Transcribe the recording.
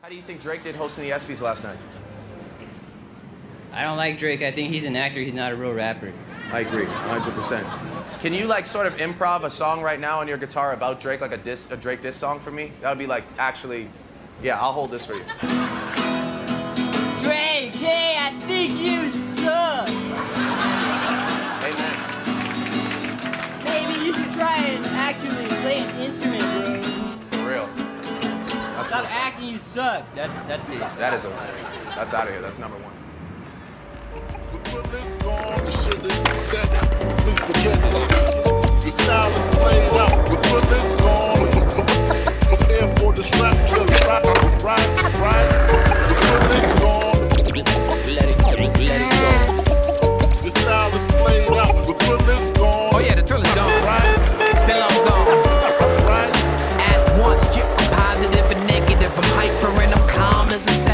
How do you think Drake did hosting the ESPYs last night? I don't like Drake. I think he's an actor. He's not a real rapper. I agree, 100%. Can you like sort of improv a song right now on your guitar about Drake, like a Drake diss song for me? That would be like actually, yeah, I'll hold this for you. Drake, hey, I think you suck. Amen. Maybe you should try and actually play an instrument, bro. For real. Stop acting, you suck. That's it. That's out of here. That's number one. The bullet's gone, the shit is dead. Please forget it. The style is played out. The bullet's gone. Prepare for the strap to right. The bullet's gone. Let it go. The style is played out. The bullet's gone. Oh yeah, the thrill is gone. Right. It's been long gone. Right. At once, you're positive and negative. I'm hyper and I'm calm as a